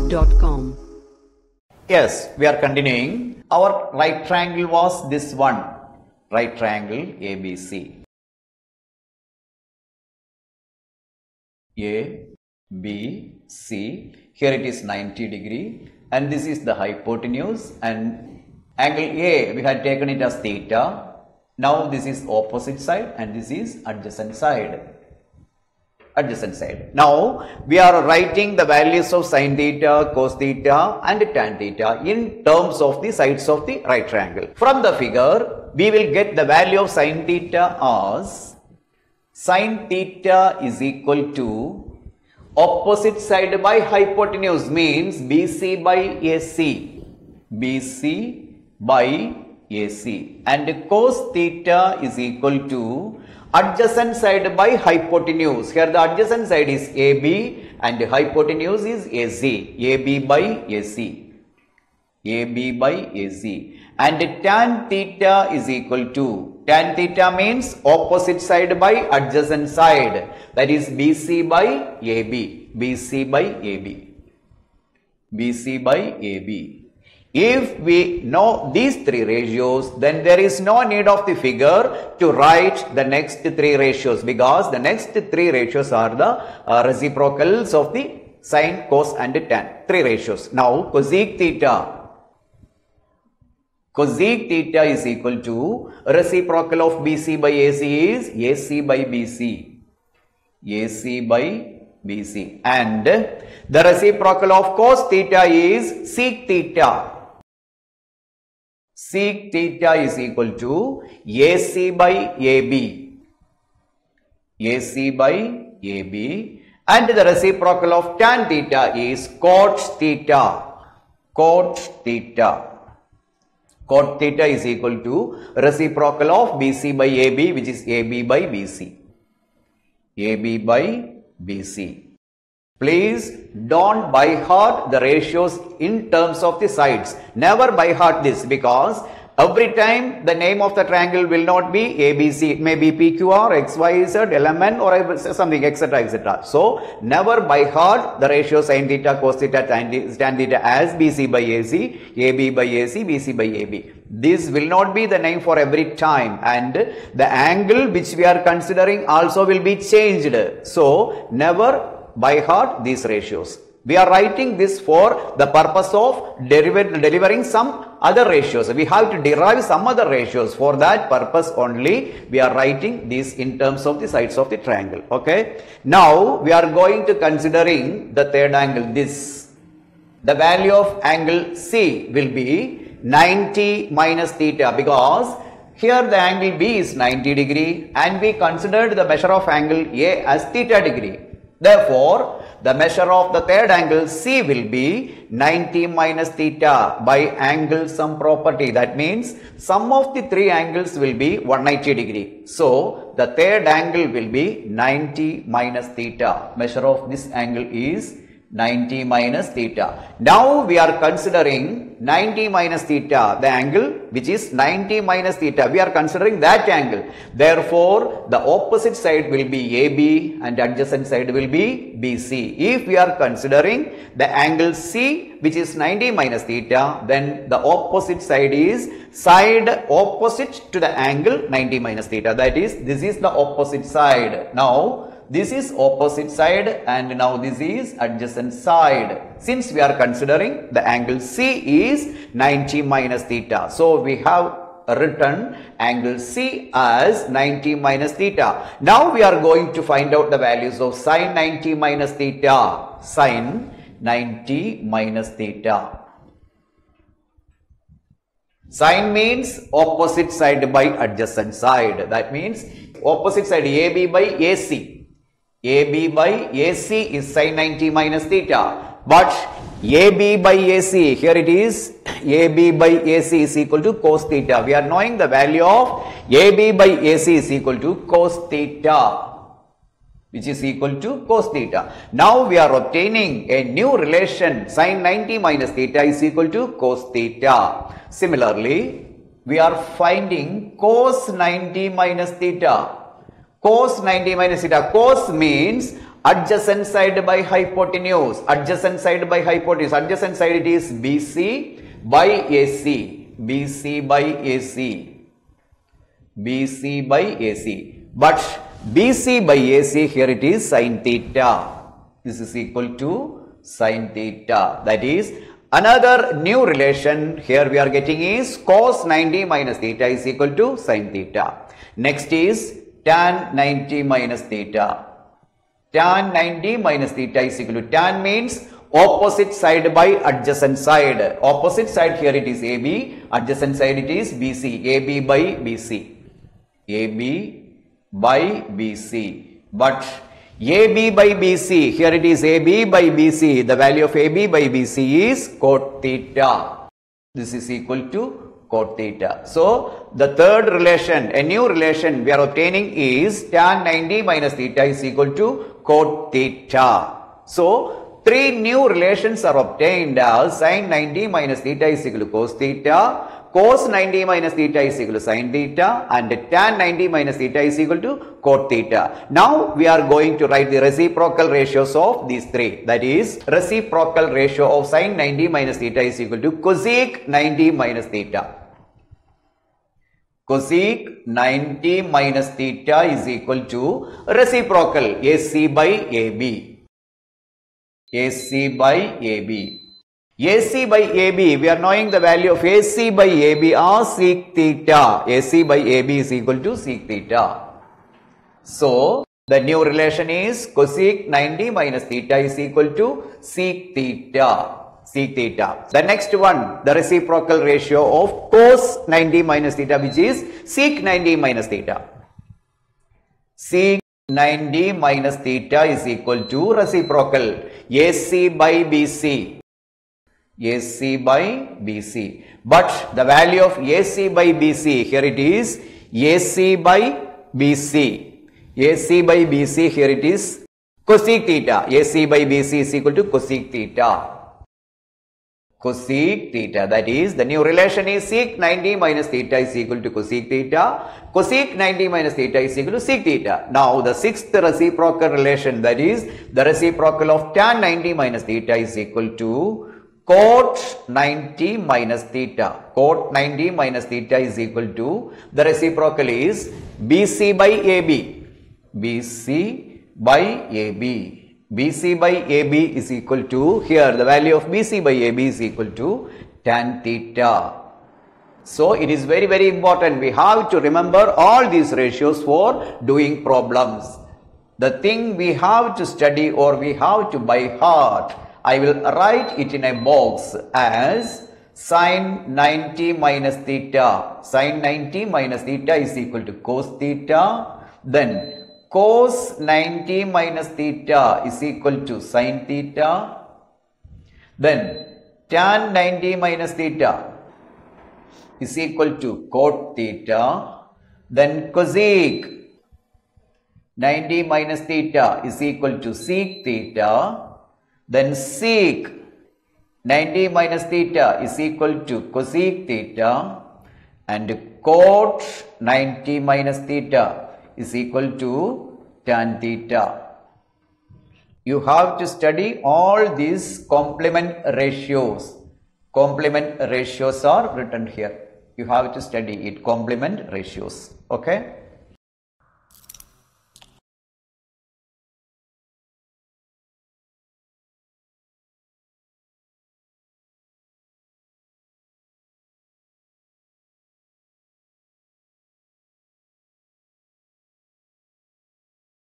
ScienceNow.com. Yes, we are continuing. Our right triangle was this one. Right triangle ABC. A, B, C. Here it is 90 degree and this is the hypotenuse, and angle A we had taken it as theta. Now this is opposite side and this is adjacent side. Now we are writing the values of sin theta, cos theta and tan theta in terms of the sides of the right triangle. From the figure we will get the value of sin theta as sin theta is equal to opposite side by hypotenuse, means BC by AC. BC by AC, and cos theta is equal to adjacent side by hypotenuse. Here the adjacent side is AB and hypotenuse is AC. AB by AC. AB by AC. And tan theta is equal to, tan theta means opposite side by adjacent side, that is BC by AB. BC by AB. BC by AB. If we know these three ratios, then there is no need of the figure to write the next three ratios, because the next three ratios are the reciprocals of the sin, cos and tan. Three ratios. Now cosec theta. Cosec theta is equal to reciprocal of BC by AC is AC by BC. AC by BC. And the reciprocal of cos theta is sec theta. Sec theta is equal to AC by AB. AC by AB. And the reciprocal of tan theta is cot theta. Cot theta. Cot theta is equal to reciprocal of BC by AB, which is AB by BC. AB by BC. Please don't by heart the ratios in terms of the sides. Never by heart this, because every time the name of the triangle will not be ABC. It may be PQR, XYZ, LMN or something, etc. etc. So never by heart the ratio sin theta, cos theta, tan theta as BC by AC, AB by AC, BC by AB. This will not be the name for every time, and the angle which we are considering also will be changed. So never by heart these ratios. We are writing this for the purpose of delivering some other ratios. We have to derive some other ratios. For that purpose only we are writing these in terms of the sides of the triangle. Okay. Now we are going to considering the third angle, this. The value of angle C will be 90 minus theta, because here the angle B is 90 degree and we considered the measure of angle A as theta degree. Therefore, the measure of the third angle C will be 90 minus theta by angle sum property. That means sum of the three angles will be 180 degree. So, the third angle will be 90 minus theta. Measure of this angle is 90 minus theta. Now we are considering 90 minus theta, the angle which is 90 minus theta. We are considering that angle. Therefore, the opposite side will be AB and adjacent side will be BC. If we are considering the angle C which is 90 minus theta, then the opposite side is side opposite to the angle 90 minus theta. That is, this is the opposite side. Now, this is opposite side and now this is adjacent side. Since we are considering the angle C is 90 minus theta. So we have written angle C as 90 minus theta. Now we are going to find out the values of sin 90 minus theta. Sin 90 minus theta. Sin means opposite side by adjacent side. That means opposite side AB by AC. AB by AC is sin 90 minus theta. But AB by AC, here it is, AB by AC is equal to cos theta. We are knowing the value of AB by AC is equal to cos theta, which is equal to cos theta. Now we are obtaining a new relation, sin 90 minus theta is equal to cos theta. Similarly, we are finding cos 90 minus theta. Cos 90 minus theta. Cos means adjacent side by hypotenuse, adjacent side by hypotenuse, adjacent side it is BC by AC, BC by AC, BC by AC, but BC by AC here it is sin theta, this is equal to sin theta, that is another new relation here we are getting is cos 90 minus theta is equal to sin theta. Next is tan 90 minus theta. Tan 90 minus theta is equal to, tan means opposite side by adjacent side. Opposite side here it is AB, adjacent side it is BC, AB by BC, AB by BC. But AB by BC, here it is AB by BC, the value of AB by BC is cot theta. This is equal to cot theta. So, the third relation, a new relation we are obtaining is tan 90 minus theta is equal to cot theta. So, three new relations are obtained as sin 90 minus theta is equal to cos theta, cos 90 minus theta is equal to sin theta, and tan 90 minus theta is equal to cot theta. Now, we are going to write the reciprocal ratios of these three. That is, reciprocal ratio of sin 90 minus theta is equal to cosec 90 minus theta. Cosec 90 minus theta is equal to reciprocal AC by AB. AC by AB. AC by AB, we are knowing the value of AC by AB as sec theta. AC by AB is equal to sec theta. So, the new relation is cosec 90 minus theta is equal to sec theta. Sec theta. The next one, the reciprocal ratio of cos 90 minus theta, which is sec 90 minus theta. Sec 90 minus theta is equal to reciprocal AC by BC. AC by BC. But the value of AC by BC, here it is AC by BC. AC by BC, here it is cosec theta. AC by BC is equal to cosec theta. Cosec theta, that is the new relation is sec 90 minus theta is equal to cosec theta. Cosec 90 minus theta is equal to sec theta. Now the sixth reciprocal relation, that is the reciprocal of tan 90 minus theta is equal to cot 90 minus theta. Cot 90 minus theta is equal to, the reciprocal is BC by AB. BC by AB. BC by AB is equal to, here the value of BC by AB is equal to tan theta. So, it is very, very important. We have to remember all these ratios for doing problems. The thing we have to study or we have to by heart, I will write it in a box as sin 90 minus theta. Sin 90 minus theta is equal to cos theta. Then cos 90 minus theta is equal to sin theta. Then tan 90 minus theta is equal to cot theta. Then cosec 90 minus theta is equal to sec theta. Then sec 90 minus theta is equal to cosec theta. And cot 90 minus theta is equal to tan theta. You have to study all these complement ratios. Complement ratios are written here. You have to study it, complement ratios. Okay.